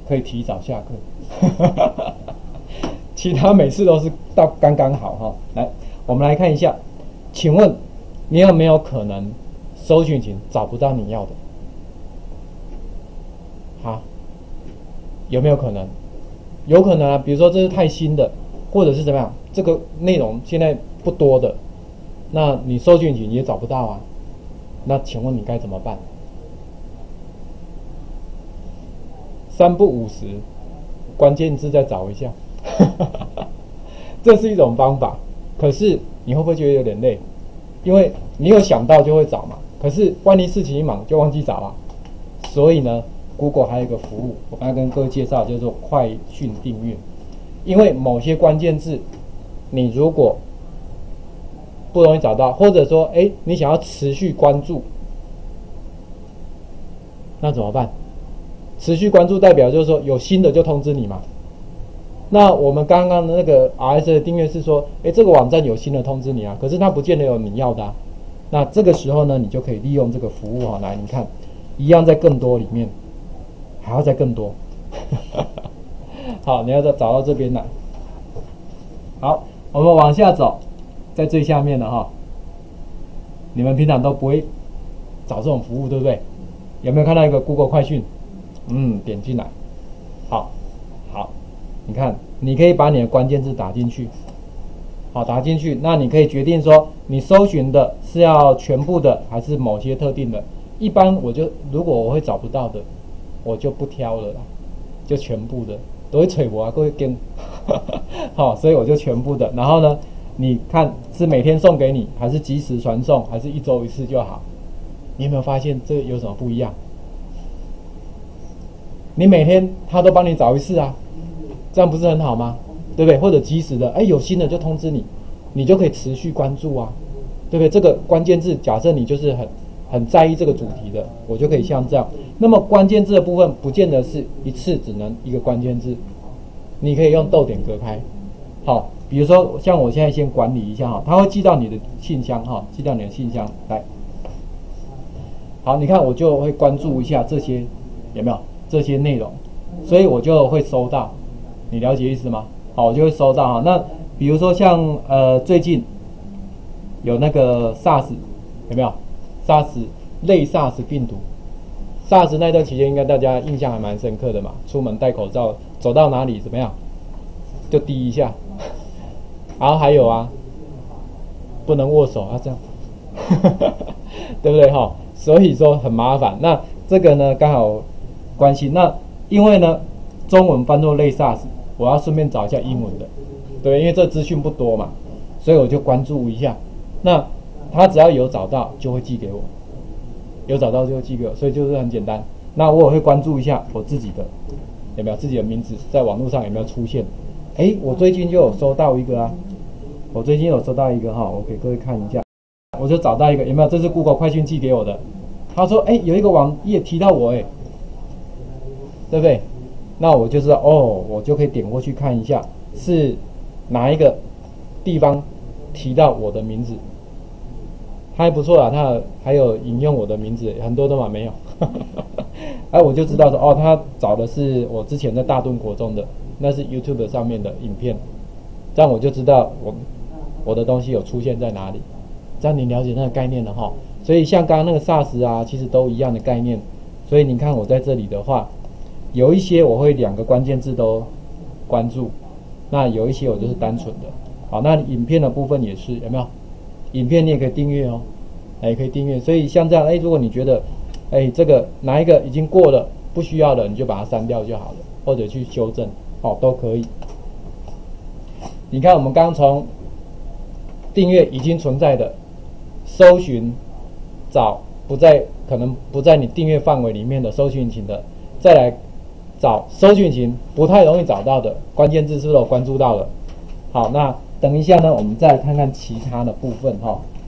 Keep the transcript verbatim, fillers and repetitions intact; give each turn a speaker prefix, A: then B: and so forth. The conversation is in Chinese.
A: 可以提早下课，其他每次都是到刚刚好哈。来，我们来看一下，请问你有没有可能搜寻引擎找不到你要的？好，有没有可能？有可能啊，比如说这是太新的，或者是怎么样，这个内容现在不多的，那你搜寻引擎也找不到啊。那请问你该怎么办？三不五时，关键字再找一下，这是一种方法。可是你会不会觉得有点累？因为你有想到就会找嘛，可是万一事情一忙就忘记找了。所以呢 ，Google 还有一个服务，我刚才跟各位介绍，叫做快讯订阅。因为某些关键字，你如果不容易找到，或者说，哎，你想要持续关注，那怎么办？持续关注代表就是说有新的就通知你嘛。那我们刚刚的那个 R S S 的订阅是说，哎，这个网站有新的通知你啊，可是它不见得有你要的啊。那这个时候呢，你就可以利用这个服务啊，来，你看，一样在更多里面，还要再更多。好，你要再找到这边来。好，我们往下走，在最下面的哈，你们平常都不会找这种服务，对不对？有没有看到一个 Google 快讯？嗯，点进来，好，好，你看，你可以把你的关键字打进去，好，打进去，那你可以决定说，你搜寻的是要全部的，还是某些特定的。一般我就如果我会找不到的，我就不挑了啦，就全部的，都会吹我啊，各位跟，好，所以我就全部的。然后呢，你看是每天送给你，还是即时传送，还是一周一次就好？你有没有发现这有什么不一样？你每天他都帮你找一次啊，这样不是很好吗？对不对？或者即时的，哎，有新的就通知你，你就可以持续关注啊，对不对？这个关键字，假设你就是很很在意这个主题的，我就可以像这样。那么关键字的部分，不见得是一次只能一个关键字，你可以用逗点隔开。好，比如说像我现在先管理一下哈，它会寄到你的信箱哈，寄到你的信箱来。好，你看我就会关注一下这些有没有这些内容，所以我就会收到，你了解意思吗？好，我就会收到哈。那比如说像呃最近有那个 SARS 有没有 SARS 类 SARS 病毒 ，SARS 那段期间应该大家印象还蛮深刻的嘛，出门戴口罩，走到哪里怎么样就滴一下，然后还有啊不能握手啊这样，对不对哈？所以说很麻烦。那这个呢刚好关系，那因为呢中文翻作类 SARS， 我要顺便找一下英文的，对，因为这资讯不多嘛，所以我就关注一下。那他只要有找到就会寄给我，有找到就会寄给我，所以就是很简单。那我也会关注一下我自己的有没有自己的名字在网络上有没有出现。哎，我最近就有收到一个啊，我最近有收到一个哈，我给各位看一下。我就找到一个有没有？这是 Google 快讯寄给我的。他说：“哎，有一个网页提到我，哎，对不对？那我就知道哦，我就可以点过去看一下是哪一个地方提到我的名字，还不错啦。他还有引用我的名字，很多都嘛没有。哎，我就知道说哦，他找的是我之前在大墩国中的，那是 YouTube 上面的影片，这样我就知道我我的东西有出现在哪里。”这样你了解那个概念了哈，所以像刚刚那个 SARS 啊，其实都一样的概念。所以你看我在这里的话，有一些我会两个关键字都关注，那有一些我就是单纯的。好，那影片的部分也是有没有？影片你也可以订阅哦，也可以订阅。所以像这样，哎，如果你觉得，哎，这个哪一个已经过了，不需要了，你就把它删掉就好了，或者去修正，哦，都可以。你看我们刚刚从订阅已经存在的。搜寻找不在可能不在你订阅范围里面的搜寻引擎的，再来找搜寻引擎不太容易找到的关键字，是不是有关注到了？好，那等一下呢，我们再来看看其他的部分哈。